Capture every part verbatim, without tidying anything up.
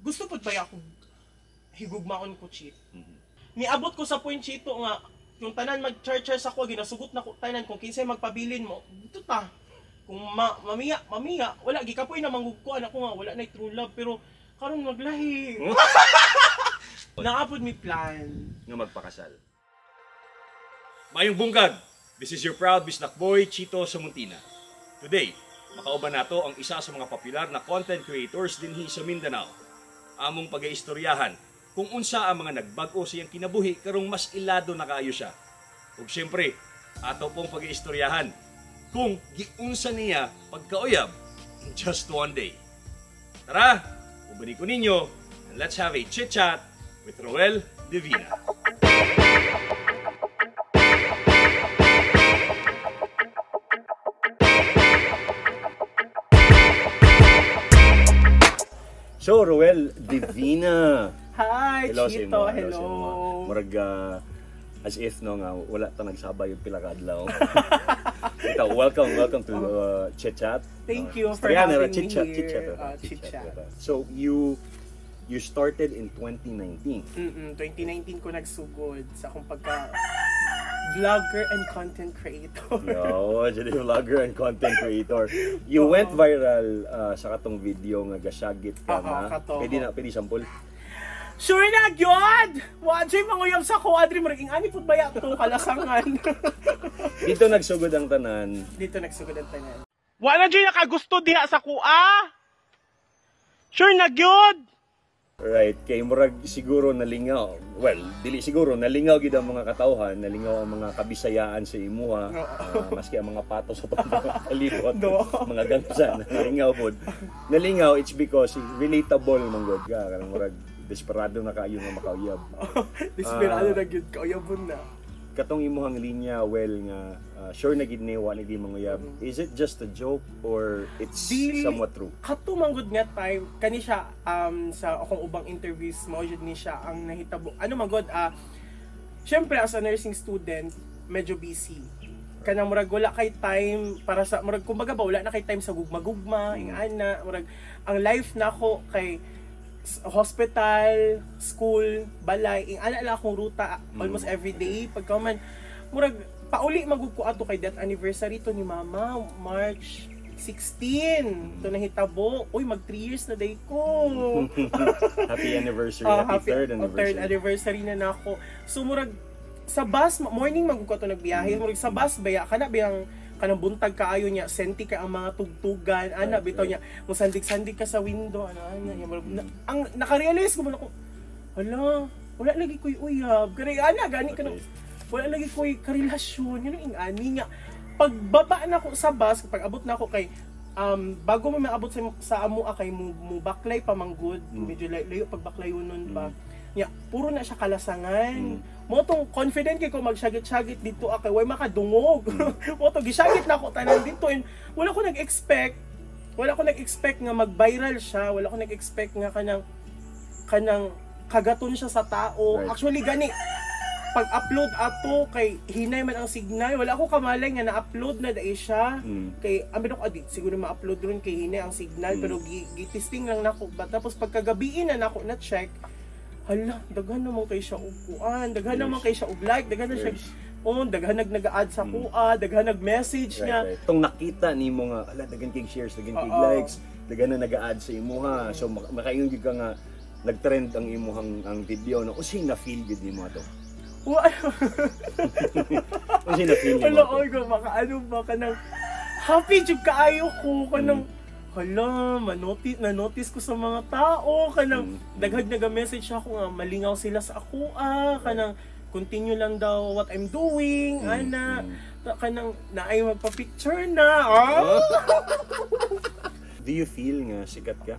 gusto pud ba ako higugmaon ko cheat. Mhm. Niabot ko sa point chito nga yung tanan mag-charge ako ginasugot na ko tanan kung kinsay magpabilin mo. Ito ta. Kung ma mamiya, mamiya, wala gikapoy na mangugkuan ako nga wala na true love pero karon maglahi. Naapod mi plan nga magpakasal. Mayong bunggag. This is your proud bisnak boy Chito Samuntina. Today, makauban nato ang isa sa mga popular na content creators dinhi sa Mindanao. Among pag-iistoryahan kung unsa ang mga nagbag-o sa iyang kinabuhi karong mas ilado na kaayo siya. Ug syempre, ato pong pag-iistoryahan kung giunsa niya pagkauyab in just one day. Tara, ubani ko ninyo and let's have a chit-chat with Roel Divina. So, Roel Divina. Hi, Hello, Chito. Simo. Hello. Simo. Murag uh, as if no nga wala ta nagsabay yung pila ka adlaw. Ito, welcome, welcome to uh, Chit Chat. Thank uh, you for Storya, having chit me -chat, here. Chit -chat, Uh, chit chit -chat. chat. So, you you started in twenty nineteen. Mm-mm, twenty nineteen ko nagsugod sa akong pagka vlogger and content creator. Yo, jadi vlogger and content creator. You went viral uh, sa katong video nga gasyagit ka Oo, na. kato. Pwede na, pwede sample. Sure na, gyud! Wadjay manguyab sa ko, Adri, mariging ani pud baya to kalasangan. Dito nagsugod ang tanan. Dito nagsugod ang tanan. Wala dyan nakagusto diha sa kuha. Sure na, gyud! Right, kay murag siguro nalingaw. Well, dili siguro nalingaw gid ang mga katawhan, nalingaw ang mga kabisayaan sa imuha, uh, maski ang mga pato sa palibot, No. mga gangsa nalingaw pod. Nalingaw it's because relatable man gud ka kanang murag desperado na kaayo nga makauyab. Desperado Ah. na gyud ka, uyabon na. Katong imuhang linya well nga uh, sure na gid ni wa ni di manguyab. Is it just a joke or it's Dili. somewhat true? Kato manggod nga time kani siya um sa akong ubang interviews mo jud ni siya ang nahitabo. Ano manggod ah syempre as a nursing student medyo busy. Kanang murag wala kay time para sa murag kumbaga ba wala na kay time sa gugma-gugma, ing ana murag ang life nako kay s- hospital, school, balay, ing ana lang akong ruta almost every day pagka man murag pauli magud ko ato kay death anniversary to ni mama March sixteen to nahitabo. Uy, mag three years na day ko. Happy anniversary, Ah, happy, third oh, anniversary. third anniversary na nako. So murag sa bus morning magud ko to nagbiyahe. Murag sa bus baya kana biyang kanang buntag kaayo niya senti ka ang mga tugtugan ana Right, bitaw right. niya mo sandig-sandig ka sa window ana ana niya murag na, ang naka-realize ko man ako hala wala lagi koy uyab kani ana gani ka Okay. wala lagi koy karelasyon yun ang ani nga pagbaba na ko sa bus pag abot na ako kay um bago mo maabot sa, sa amo kay mo, mo baklay pa manggod Mm. medyo lay- layo pag baklayonon pa Mm. nya puro na siya kalasangan Mm. mo tong confident kay ko magsyagit-syagit dito akay way makadungog mo to gisyagit na ako tanan dito and wala ko nag-expect wala ko nag-expect nga mag-viral siya wala ko nag-expect nga kanang kanang kagaton siya sa tao Right. actually gani pag-upload ato kay hinay man ang signal wala ko kamalay nga na-upload na dai siya Mm. kay amin ako adit siguro ma-upload ron kay hinay ang signal Mm. pero gi- gi-testing lang nako ba tapos pagkagabiin na nako na check hala daghan naman kay siya og kuan daghan Yes. naman kay siya og like daghan na siya Yes. on daghan nag nag-add sa Mm. kuha daghan nag-message Right, niya right. Itong nakita ni mo nga, ala, dagan kay shares, dagan kay Oo. likes, dagan na nag-a-add sa imuha. So, mak- makaingon gyud ka nga, nag-trend ang imuhang ang video na unsay na feel gid nimo ato. Wa- Unsay na feel nimo Hala, ato. oy, ko, maka ano ba ka nang happy jud kaayo ko kanang hala, manotice na notice ko sa mga tao kanang Mm. daghag naga-message ako nga malingaw sila sa ako ah kanang continue lang daw what I'm doing Mm, ana mm. Ta- kanang naay magpa-picture na ah Do you feel nga sikat ka?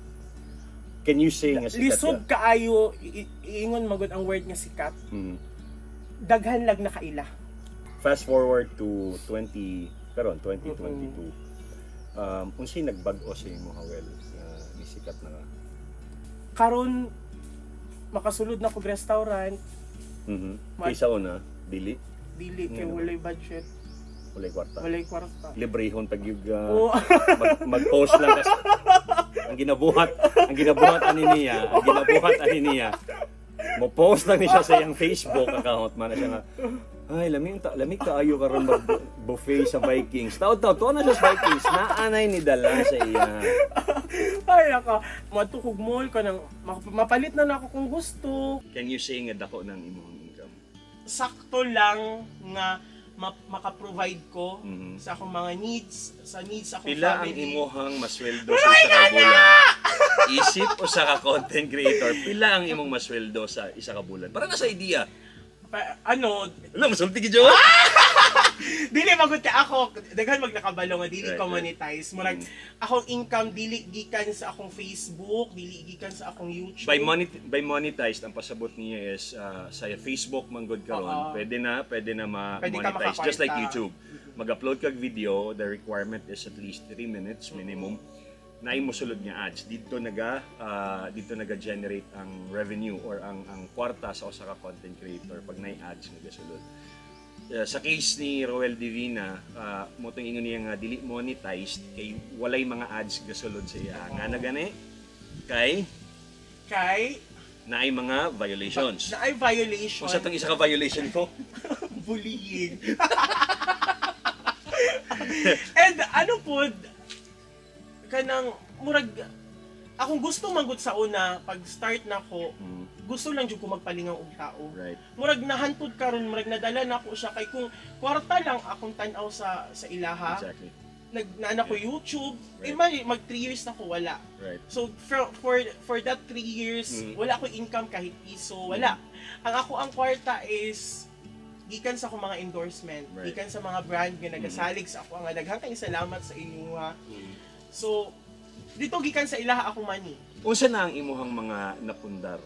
Can you say nga sikat lisod ka? kaayo i- i- iingon magud ang word nga sikat Mm. daghan lag nakaila Fast forward to twenty karon twenty twenty-two. Um, unsay nagbag-o sa imo Hawel nga ni sikat na nga? karon makasulod na ko restaurant Mhm. Ma- Kaysa una, dili, dili kay Nga naman. walay budget walay kwarta. walay kwarta Librehon tag yung Oo. mag, mag-post lang ka ang ginabuhat, ang ginabuhat ani niya, ang ginabuhat ani niya. Mo post lang ni siya sa iyang Facebook account man siya nga. Ay, lamig ta, lamig kaayo karon mag buffet sa Vikings. Taw-taw, tuwa na siya sa Vikings. Naanay ni dala sa iya. Ay, naka, matukog mall ka nang, mapalit na na ako kung gusto. Can you say nga dako ng imong income? Sakto lang nga ma- maka-provide ko Mhm. sa akong mga needs, sa needs akong Pila ang family. imuhang masweldo sa isa ka bulan? Isip o sa ka content creator, pila ang imong masweldo sa isa ka bulan? Para na sa idea. Pa- ano, Wala, masulti ki Joe. dili magud ka ako, daghan mag nakabalo nga dili Right, ko right. monetize. Murag akong income dili gikan sa akong Facebook, dili gikan sa akong YouTube. By monet by monetized ang pasabot niya is uh, sa Facebook manggod karon. Oo. Pwede na, pwede na Pwede ka ma-monetize just like makakwarta. YouTube. Mag-upload kag video, the requirement is at least three minutes minimum. Na imo sulod nga ads dito naga uh, dito naga-generate ang revenue or ang ang kwarta sa usa ka content creator pag nay ads nga gasulod. Uh, sa case ni Roel Divina, uh, mo tong ingon niya nga dili monetized kay walay mga ads gasulod sa iya. Nga na gani kay Kay naay mga violations. na ay violation. Kung sa tong isa ka violation ko, Bullying. And ano po, kanang murag akong gusto manggod sa una pag start na ko, mm, gusto lang jud ko magpalingaw og tao. right. Murag nahantod karon, murag nadala na ko siya kay kung kwarta lang akong tan-aw sa sa ilaha. Exactly. Nag naana ko YouTube, Right. eh mali, mag three years na ko wala. Right. So for for, for that three years, Mhm. wala ko income kahit piso, wala. Ang ako ang kwarta is gikan sa akong mga endorsement, Right. gikan sa mga brand nga nagasalig sa ako, nga daghang kayong salamat sa inyo. ha. So dito gikan sa ilaha akong money. Unsa na ang imuhang mga napundar?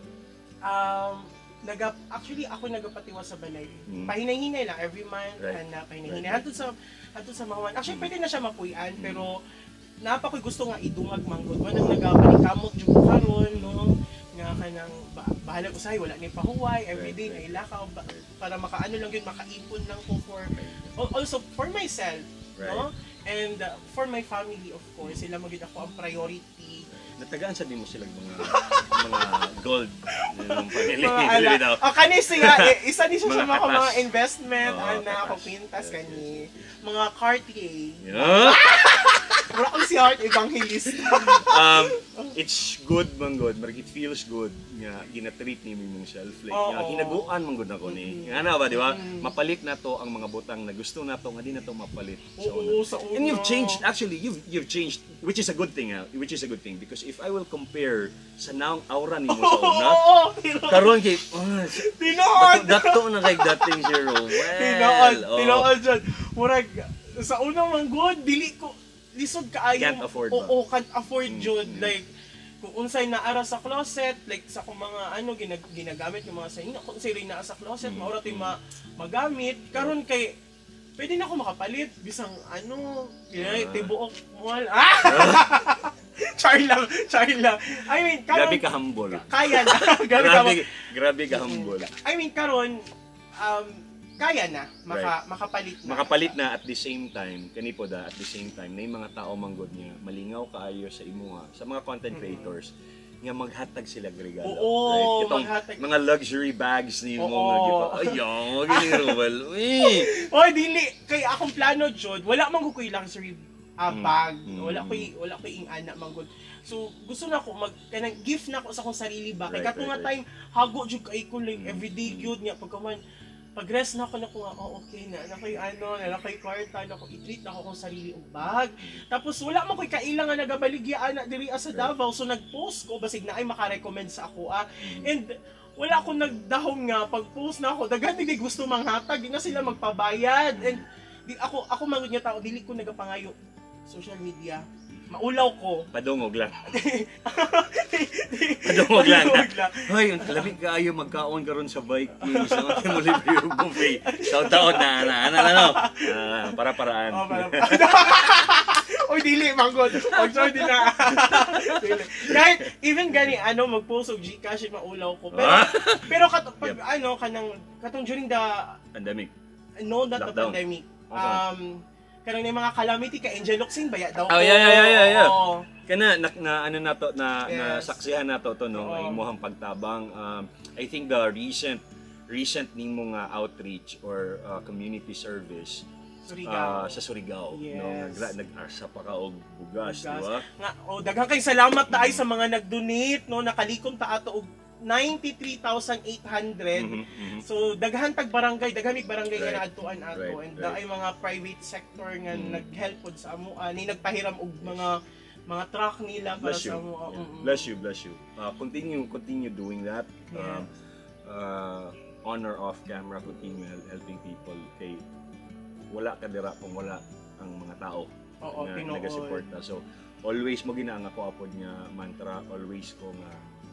Um naga actually ako nagapatiwa sa balay. Mm. Pahinay-hinay lang every month, Right. and pahinay-hinay. Right. Hantod sa hantod sa mga actually pwede na siya mapuy-an, Mm. pero napa ko'y gusto nga idungag manggod. Wanang nagapaниkamot jud ko karon no nga kanang ba, bahala ko sahay wala ni pahuway everyday Right, right. na ilakaw ba, para makaano lang yun makaipon lang ko for al- also for myself no and uh, for my family of course sila magid ako ang priority. Natagaan sa din mo sila mga mga gold ng family. Mga Dili ala, daw. oh, kani siya, eh, isa ni siya sa Mga mga, katas. mga investment, Oo, ana ako katas. pintas Yes, kani, mga Cartier. Yeah. Wala ko si Heart Evangelist. um, it's good man good, but it feels good nga ginatreat ni mong self like Oo. nga hinaguan man gud ako ni. Nga na ba di ba? Mapalit na to ang mga butang na gusto na to nga di na to mapalit sa una. Oo, sa una. And you've changed, actually, you've you've changed, which is a good thing, ah, which is a good thing because if I will compare sa naong aura nimo sa una, Oo, tinood. karon kay ah, Tinood. dato dato na kay dating si Roel. Tinood. oh. Tinood dyan. Murag, sa unang man good, dili ko, lisod kaayo. Can't afford ba? Oo, can't afford Mm, jud. mm. Like, kung unsay naara sa closet, like sa kung mga ano ginag ginagamit yung mga sa inyo, kung unsay rin naa sa closet, Mm, maura tayo mm. ma magamit. Karon kay pwede na ako makapalit bisang ano, ginay Ah. tibuok mall. Ah! char lang, char lang. I mean, karon Grabe ka humble. kaya na. Grabe ka Grabe, grabe ka humble. I mean, karon um, kaya na maka, makapalit na. Makapalit na at the same time, kani po da, at the same time, na yung mga tao manggod niya, malingaw kaayo sa imo nga, sa mga content creators, nga maghatag sila og regalo. Oo, Itong maghatag. mga luxury bags ni mo Oo. nga gipa. Ayaw, gini Roel. Uy. Oy, dili kay akong plano jud, wala man ko koy luxury ah, Mm. bag. Mm. Wala koy wala koy ing ana man gud. So gusto na ko mag kanang gift na ko sa akong sarili ba. Kay Right, kato nga right, time hago jud kay ko like Mm. everyday gyud nga pagkaman pag rest na ako na ko nga, oh okay na, na koy ano, na koy kwarta, na ko i-treat na ko akong sarili og bag. Tapos wala man koy kailang nga nagabaligya ana diri sa Davao. So nag-post ko basig na ay maka-recommend sa ako ah. And wala akong nagdahom nga pag-post na ako. Daghan di gusto manghatag, di na sila magpabayad. And di, ako ako mangud nga tao dili ko nagapangayo social media. Maulaw ko. Padungog lang. Padungog lang. Padungog lang. Hoy, ang lamig kaayo magkaon karon sa Vikings. Ang ating mo libre yung buffet. Shout out na, na, na, na, no. Ah, para paraan. Oh, para Oy dili manggod. Og sorry di na. Dili. Kahit even gani ano mag-post og GCash maulaw ko. Pero Ah? pero kat, pag Yep. ano kanang katong during the Pandemic. no not the Lockdown. pandemic. Okay. Um kanang may mga calamity ka Angel Locsin baya daw. Oh, yeah, yeah, yeah, yeah, yeah. Oo. Kana na, na ano na to na, na Yes. saksihan na to to no Oo. ang imong pagtabang. Um, I think the recent recent nimo nga outreach or uh, community service Surigao. uh, sa Surigao no Yes. nagra nag-arsa pa ka og bugas, di Bugas. ba? Nga, oh, daghang kay salamat daay sa mga nag-donate no nakalikom ta ato og ninety-three thousand eight hundred. Mhm, mhm. So daghan tag barangay, daghan mig barangay nga Right. naadtuan ato Right, and right. daay mga private sector nga Mm. nag-help pod sa amo ani nagpahiram og mga mga truck nila para Bless you. sa amo. Yeah. Mm-mm. Bless you, bless you. Uh, continue continue doing that. Um, Yes. uh, on or off camera, continue hel- helping people kay wala ka dira kung wala ang mga tao Oo, na tinuod. nagasuporta. So always mo gina nga ko apod nga mantra, always ko nga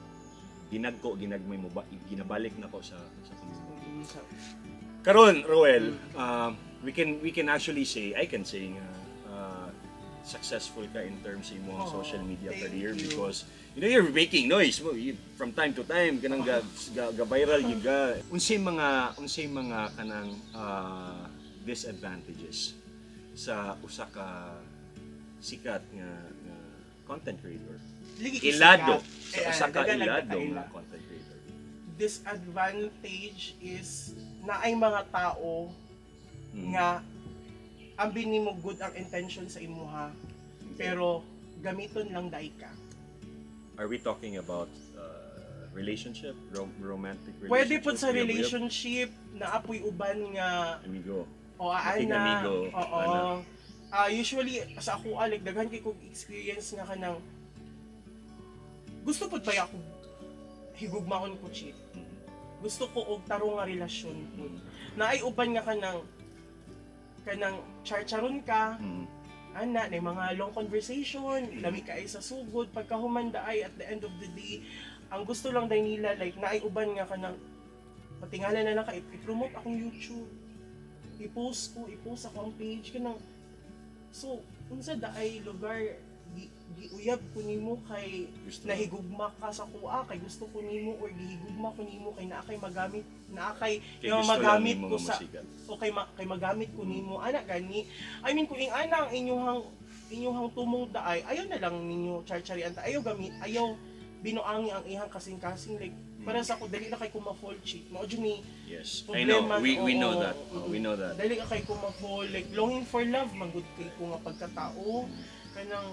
ginagko ginagmay mo ba ginabalik na ko sa sa community. Mm, sa- Karon, Roel, um, we can we can actually say, I can say nga uh, successful ka in terms sa imong Oh, social media thank career you. because you know you're making noise mo you, from time to time kanang ga, ga, ga viral you ga. Unsay mga unsay mga kanang uh, disadvantages sa usa ka sikat nga, nga content creator. Ligi kay Ilado sikat. sa Eh, usa ka daghan lang ilado kakaila. nga content creator. Disadvantage is na ay mga tao Mm. nga ambi nimo good ang intention sa imuha pero gamiton lang dai ka. Are we talking about uh, relationship, rom- romantic relationship? Pwede po sa Uyab-uyab? relationship na apoy uban nga Amigo. o Maging ana. amigo, Oo. ana. Ah, usually sa ako alig daghan kay kog experience nga kanang gusto pud ba ako higugmaon ko cheat. Mm. Gusto ko og tarong nga relasyon pud. Mm. Naay uban nga kanang kanang charcharon ka, Mm. ana na mga long conversation, lami ka ay sa sugod, pagkahumanda ay at the end of the day, ang gusto lang day nila like naay uban nga kanang patingala na lang ka i-promote akong YouTube. I-post ko, i-post ako ang page kanang so unsa daay lugar gi, giuyab ko nimo kay Gusto. nahigugma ka sa kuha kay gusto ko nimo or gihigugma ko nimo kay naa kay magamit naa kay Kay nga gusto lang magamit nimo ko nga sa masikat. o kay, ma- kay magamit ko nimo ana gani I mean kung ing ana ang inyong inyong tumong daay ayaw na lang ninyo charcharian ta ayaw gamit ayaw binuangi ang ihang kasing-kasing like para sa ko dali na kay kuma-fall cheat mao jud ni Yes, I know. problema, We we know oo. that. Oh, we know that. dali ka kay kuma-fall like longing for love manggod kay ko nga pagkatao kanang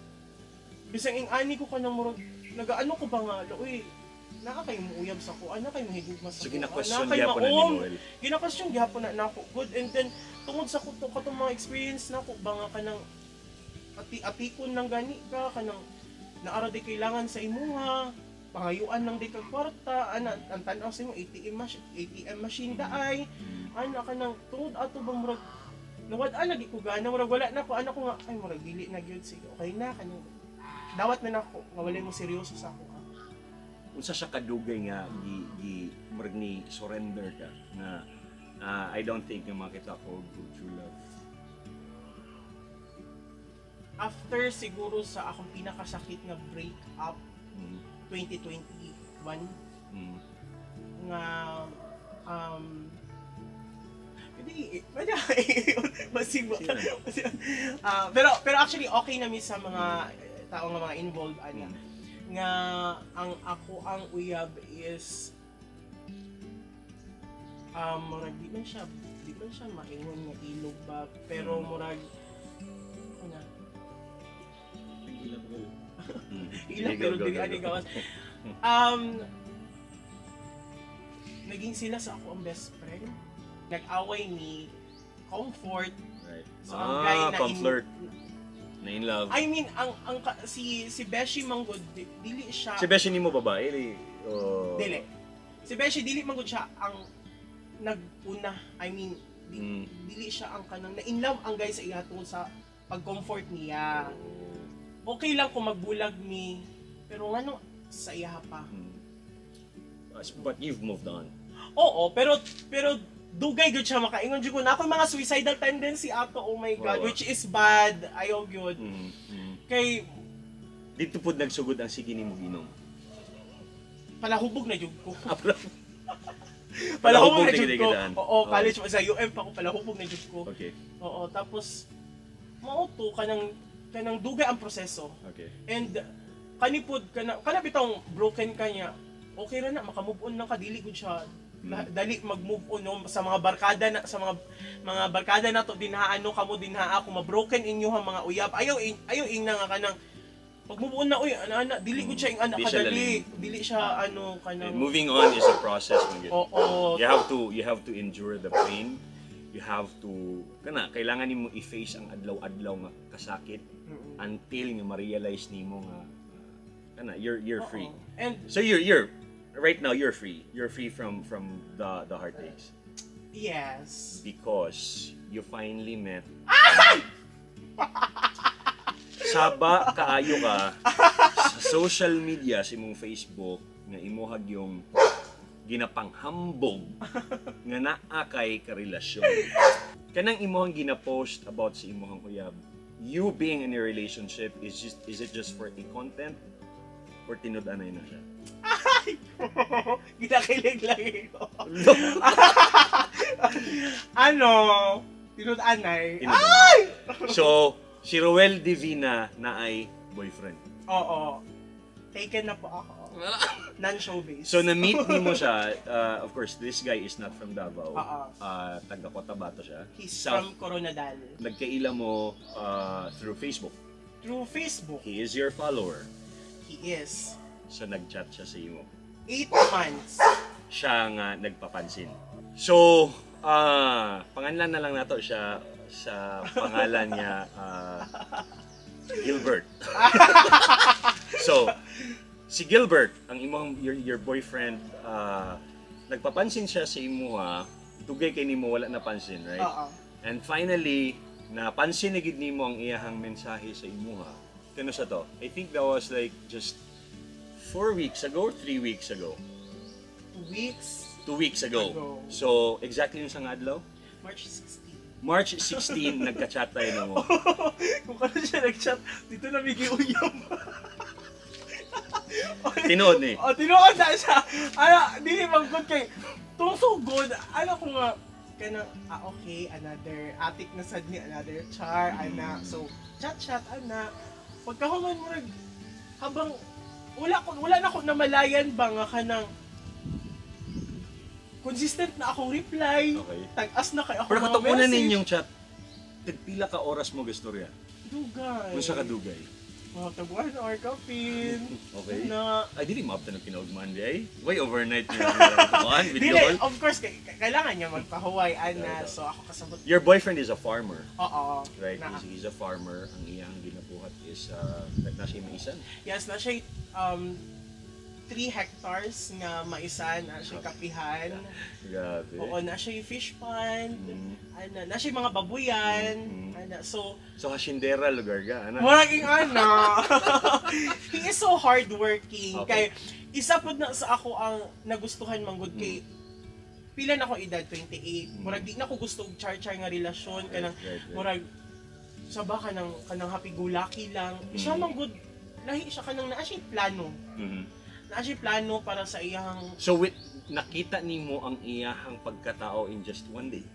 bisang ing ani ko kanang murag nagaano ko ba nga uy naa kay mo uyab sa ko ana kay mahigugma sa So ko gina-question ana kay gyapon na ni maom. Noel. Gina-question gyapon na nako good and then tungod sa ko to katong mga experience nako ba nga kanang ati atikon lang gani ka kanang naara di kailangan sa imuha pangayuan lang di ka kwarta ana ang tan-aw sa imo A T M machine A T M machine daay ana kanang tungod ato bang murag nawad-an lagi ko gana murag wala na ko ana ko nga ay murag dili na gyud sige okay na kanang dawat na nako nga wala mo seryoso sa ako ha. Unsa siya kadugay nga gi gi murag ni surrender ka na uh, I don't think nga makita ko good true love. After siguro sa akong pinakasakit nga breakup Mm. twenty twenty-one Mm. nga um hindi pwede masibo Sino? Ah, pero pero actually okay na mi sa mga tao nga mga involved ana Mm. nga ang ako ang uyab is um murag di man siya di man siya maingon nga ilog ba pero Mm. murag ano Mm. ilang Sige, pero go, go, dili go, ani go. gawas um naging sila sa ako ang best friend nag-away ni Comfort Right. so ang guy Ah, na comfort. Na in love. I mean ang ang ka- si si Beshi Manggod di- dili siya Si Beshi nimo babae li o dili si Beshi dili Manggod siya ang naguna I mean di, Mm. dili siya ang kanang na in love ang guy sa iya tungod sa pag-comfort niya okay lang kung magbulag mi pero ngano sa iya pa Mm. But you've moved on. oo pero pero dugay gud siya makaingon jud ko na ako mga suicidal tendency ato oh my god Oo. which is bad ayaw gyud Mm. Mm. kay Dito pud nagsugod ang sige nimo ginom. palahubog na jud ko Palahubog palahubog na na jud ko gid-gidaan. oo Oo. college pa sa U M pa ko palahubog na jud ko Okay. oo tapos mao to kanang kanang dugay ang proseso. Okay. And kanipod kana kana bitong broken kanya. Okay ra na maka-move on lang ka dili gud siya. Mm. Dali mag-move on no, sa mga barkada na sa mga mga barkada nato dinha ano kamo dinha ako ma-broken inyo ang mga uyab. Ayaw ayaw ing nga kanang pag-move on na uy ana ana dili gud siya ing ana kadali. Dili siya ano kanang And moving on is a process man. Oo. Oh, You have to you have to endure the pain. You have to kana kailangan nimo i-face ang adlaw-adlaw nga kasakit mm-hmm. until nga ma-realize nimo nga uh, kana you're you're Oo. free. And So you're you're right now you're free. You're free from from the the heartaches yes. because you finally met Saba kaayo ka sa social media sa imong Facebook nga imuhag yung ginapanghambog nga naa kay karelasyon. Kanang imuhang ginapost about sa imuhang uyab, you being in a relationship is just is it just for the content or tinud-anay na siya? Ay! Ginakilig lang ito. Ano? Tinud-anay. Tinud-anay. Ay! So, si Roel Divina na ay boyfriend. Oo. Taken na po ako. Non-showbiz. So, na-meet ni mo siya. Uh, of course, this guy is not from Davao. Oo. Uh, taga Cotabato siya. He's South- from Coronadal. Nagkaila mo uh, through Facebook. Through Facebook, He is your follower. he is. So, nag-chat siya sa imo. Eight months. Siya nga nagpapansin. So, ah pangalan na lang nato siya sa pangalan niya uh, Gilbert. So, si Gilbert, ang imong your, your boyfriend, uh, nagpapansin siya sa imo ha, tugay kay nimo wala napansin, right? Oo. And finally, napansin na gid nimo ang iyahang mensahe sa imo ha. Kano sa to? I think that was like just four weeks ago or three weeks ago. Two weeks. Two weeks ago. Ago. So, exactly yung sang adlaw? March sixteenth. March sixteenth, nagka-chat tayo na mo. Kung kano siya nag-chat, dito na may giuyam. Tinood ni. O, tinuod na siya. Ano, dili mag-good kay. Tung so good, ano ko nga, kana, ah, okay, another, atik na sad ni, another char, ana. So, chat-chat, ana. Pagkahuman mo, nag- habang, wala ko, wala na ko namalayan ba nga kanang, consistent na akong reply, Okay. tag-as na kay ako Pero mga katapunan message. ninyong chat, tagpila ka oras mo gastorya. Dugay. Kung sa kadugay. Mga tabuhan or kapin. Okay. Na, Ay, di mo apta ng kinaugman di ay? Why overnight niya katapunan? Video dili, call? of course, k- k- kailangan niya magpa-Hawaii, ana. Yeah, So, ako kasabot. Your boyfriend is a farmer, Oo. right? Na, He's, he's a farmer. Ang iyang ginabuhat is, uh, na siya maisan. yes, na siya, um, three hectares nga maisan, na siya kapihan. Grabe. Oo, na siya fish pond. Mm. Ana, na siya mga babuyan. Mm. Ana, so, So, hasindera lugar ka, ano? Maraging ana. He is so hardworking. Okay. Kay isa pod na sa ako ang nagustuhan manggod kay pila na ako edad twenty-eight. Mm. Murag di na ko gusto og char-char nga relasyon kanang right, right. murag sa ba kanang kanang happy go lucky lang. Mm. Siya manggod lahi siya kanang naa siya plano. Mhm. Naa siya plano para sa iyang So, with, nakita nimo ang iyahang pagkatao in just one day?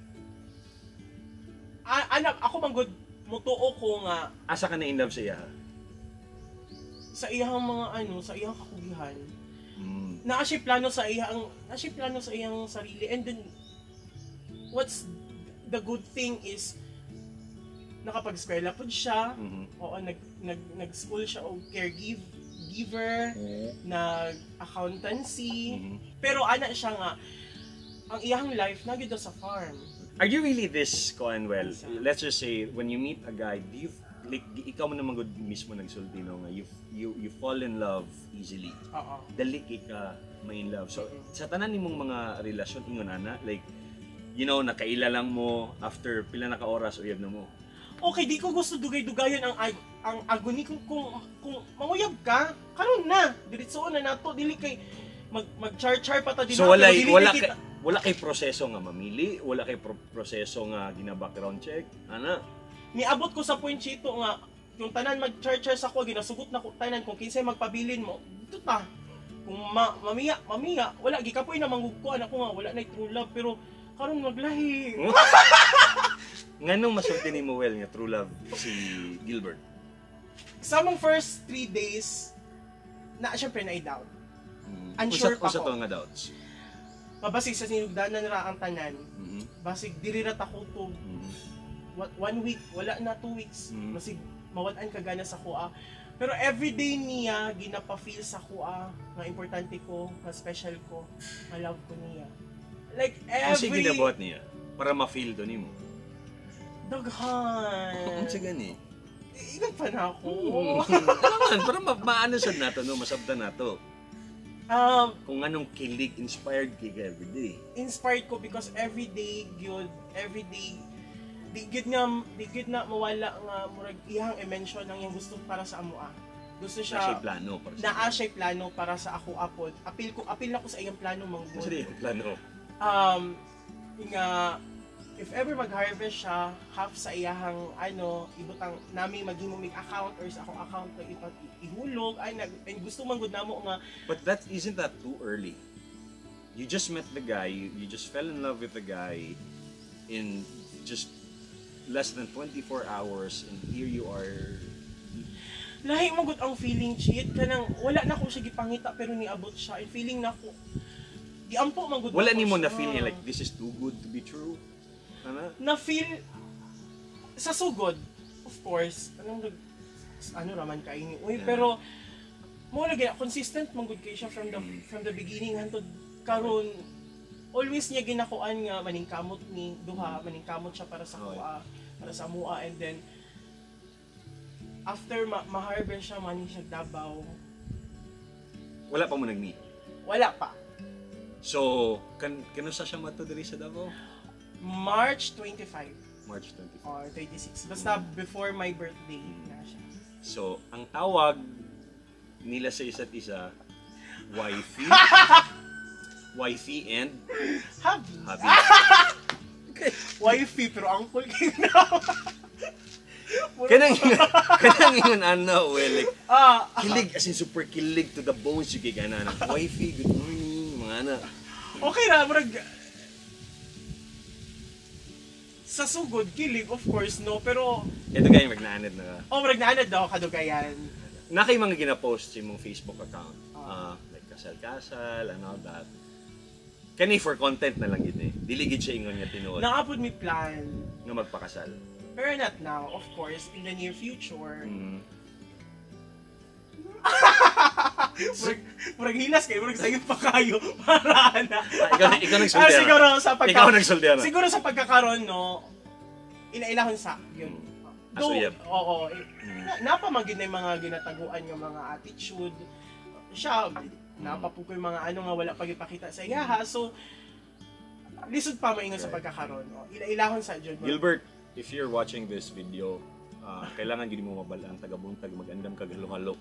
ah, anak ako manggod mutuo ko nga Asa ka na in love sa iya? sa iyang mga ano, sa iyang kakugihan. Mm. Naa siya plano sa iyang naa siya plano sa iyang sarili, and then what's the good thing is nakapag-eskwela pud siya. Mhm. Oo, nag nag nag-school siya og caregiver, giver, nag-accountancy. Mhm. Pero ana siya nga ang iyang life na gyud sa farm. Are you really this, Cohen? Well, let's just say, when you meet a guy, do you, like, ikaw mo naman good mismo nagsulti, no, nga, you, you, you fall in love easily. Oo. Dali ka may in love. So, sa tanan nimong mga relasyon, ingon ana, like, you know, nakaila lang mo, after pila na ka oras, uyab na mo. Okay, di ko gusto dugay-dugayon ang ag ang aguni kung kung, kung manguyab ka, karon na. Diretsoon na nato, dili kay mag mag-char-char pa ta din. So, wala, wala, kay, kita. wala kay proseso nga mamili, wala kay pro- proseso nga gina-background check, ana. Niabot ko sa point chito nga yung tanan mag-char-char sa ko, ginasugot na ko tanan kung kinsay magpabilin mo. Dito ta. Kung ma mamiya, mamiya, wala gikapoy na mangugkuan ako nga wala na true love, pero karon maglahi. Nganong masulti ni mo well nga true love si Gilbert? Sa mong first three days, na syempre na-doubt. Mm. Unsure pa Usa ko. to nga doubts. Mabasig sa sinugdanan ra ang tanan. Mhm. Basig diri ra ta ko to. Mhm. Wa- One week, wala na two weeks. Mm. Basig mawalan ka gana sa kuha. Pero everyday niya ginapa-feel sa kuha nga importante ko, nga special ko, nga love ko niya. Like Ano siya every ginabuhat niya? Para ma-feel to nimo. daghan. Unsa gani? Igan pa na ako. Kailangan, para ma maano sad nato, no? Masabdan nato. Um, Kung anong kilig, inspired kay ka everyday. inspired ko because every day gyud every day di gyud nga di gyud na mawala nga murag iyang i-mention ang iyang gusto para sa amoa. Gusto Siya siya plano para sa. naa siya plano para sa ako apod. Apil ko apil na ko sa iyang plano mang Ano siya plano? um nga if ever mag-harvest siya half sa iyahang ano ibutang nami maghimo mig account or sa akong account na ipag ihulog ay nag and gusto man gud namo nga But that isn't that too early? You just met the guy, you, you just fell in love with the guy in just less than twenty-four hours and here you are. lahi mo gud ang feeling cheat kanang wala na ko siya gipangita pero niabot siya and feeling na ko giampo man gud Wala ako nimo na siya. feel niya like this is too good to be true. Ano? na feel sa sugod of course anong nag ano raman kay ni uy Yeah. pero mo lagi consistent man gud kay siya from the Mm. from the beginning hangtod karon always niya ginakuan nga maningkamot ni duha maningkamot siya para sa Okay. kuha para sa mua and then after ma- ma-harvest siya maning siya Davao Wala pa mo nag-meet. wala pa So, kan kano sa siya mato diri sa Davao? March twenty-five March twenty-fifth. or twenty-six basta before my birthday na siya. So, ang tawag nila sa isa't isa, wifey, wifey and Happy. hubby. Wifey pero uncle kinaw. Kanang kanang ingon ano, well, like, Ah, kilig, as in super kilig to the bones yung gigana ng wifey, good morning, mga ana. okay ra murag sa sugod kilig of course no pero Ito kayo magnaanad na. oh murag naanad daw kadugayan. Na kay mga gina-post sa imong Facebook account. Ah, like kasal-kasal and all that. Kani for content na lang yun eh. Dili gid siya ingon nga tinuod Nakapod mi plan nga magpakasal. pero not now of course in the near future. Mm. murag, murag hilas kay murag sayon pa kayo para na. Ah, ikaw ikaw Ah, nagsulti. siguro sa pagka Ikaw nagsulti na. siguro sa pagkakaroon no ilailahon sa yun. Ah, so, Though, yeah. oo, eh, Mm. na, napamagin na yung mga ginataguan ng mga attitude. Siya, napapo ko yung mga ano nga wala pag ipakita sa iya ha. So, lisod pa maingon sa pagkakaroon. O, ila-ilahon sa Diyon. Gilbert, if you're watching this video, ah, kailangan gid mo mabala ang taga-buntag mag-andam kag halo-halo.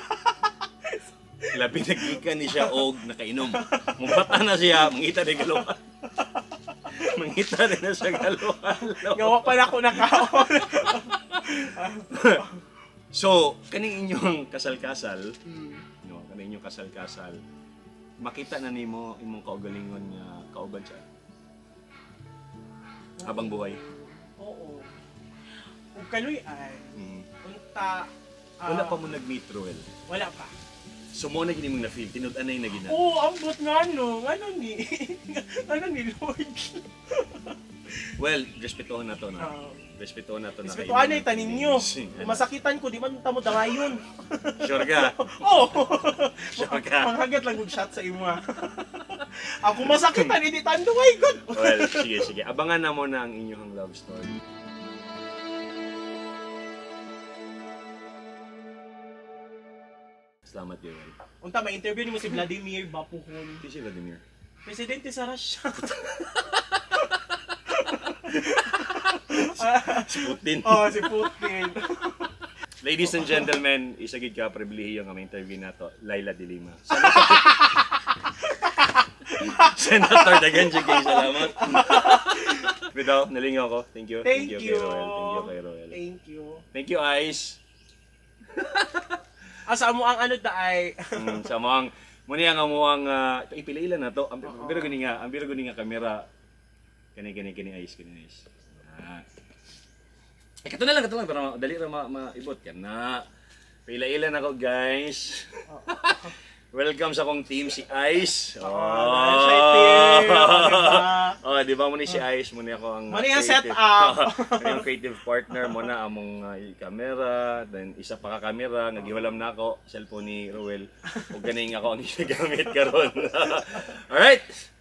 Labi naggikan ni siya og nakainom. Mubata na siya, mangita ni galokan. Mangita rin na siya galo-halo. Gawa pa na ako nakaon. So, kaning inyong kasal-kasal, Hmm. no, kaning inyong kasal-kasal, makita na nimo imong kaugalingon nga kauban siya. Habang buhay. Oo. Ug kaloy ay, Mm. unta, ah, Wala pa mo nag-meet, Roel. Wala pa. So, mo na gini mong na-feel, tinud-anay na gina. Oo, ambot nga no. Ano ni? ano ni Lord? Well, respetuhan na to na. Ah. Respetuhan na to na. Respetuhan na tanin nyo. Sing- Kung masakitan ko, di man tamo dangayon. Sure ka? Oh! Sure ka? Panghagat lang yung shot sa imo. ah. Ako masakitan, hindi tando ay good. Well, sige, sige. Abangan na mo na ang inyong love story. Salamat, Joel. Unta, may interview ni mo si Vladimir Bapuhon. Ito si Vladimir. Presidente sa Russia. Si Putin. Oh, si Putin. Ladies and gentlemen, isagid ka pribilehiyo nga may interview na to, Laila de Lima. Senator Dagan, sige, salamat. Bitaw, nalingaw ko. Thank you. Thank kay you. Roel. Thank you kay Roel. Thank you. Thank you, Ice. Asa mo ang ano da ay. Mm, sa mga muna ang amuang uh, ipilailan na to. Ang biro gani nga, ang biro gani nga kamera. Kani kani kani Ice, kani Ice. Ah. Eh, kato na lang, kato lang, para dali ra ma maibot ka na. Paila-ilan ako, guys. Welcome sa akong team, si Ice. Oh, oh, team. Oh, di ba mo ni si Ice, mo ni ako ang Muna yung creative- setup. Ano yung creative partner mo na among uh, camera, then isa pa ka camera, nagiwalam na ako, cellphone ni Roel. Ug ganing ako ang ginagamit karon. Alright.